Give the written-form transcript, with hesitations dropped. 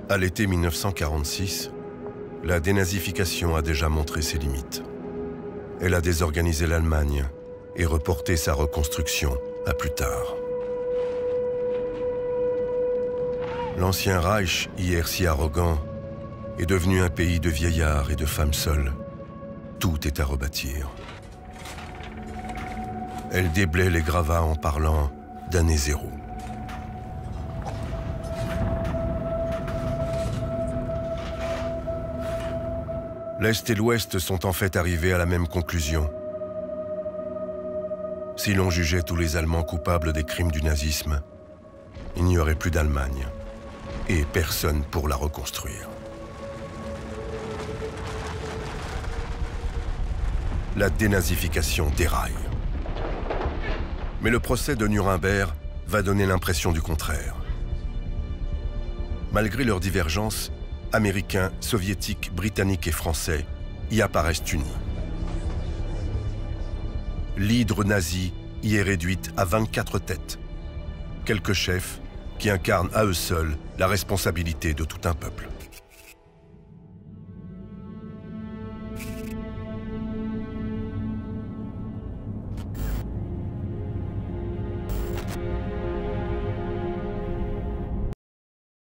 À l'été 1946, la dénazification a déjà montré ses limites. Elle a désorganisé l'Allemagne et reporté sa reconstruction à plus tard. L'ancien Reich, hier si arrogant, est devenu un pays de vieillards et de femmes seules. Tout est à rebâtir. Elle déblaye les gravats en parlant d'année zéro. L'Est et l'Ouest sont en fait arrivés à la même conclusion. Si l'on jugeait tous les Allemands coupables des crimes du nazisme, il n'y aurait plus d'Allemagne et personne pour la reconstruire. La dénazification déraille. Mais le procès de Nuremberg va donner l'impression du contraire. Malgré leurs divergences, Américains, Soviétiques, Britanniques et Français y apparaissent unis. L'hydre nazie y est réduite à 24 têtes. Quelques chefs qui incarnent à eux seuls la responsabilité de tout un peuple.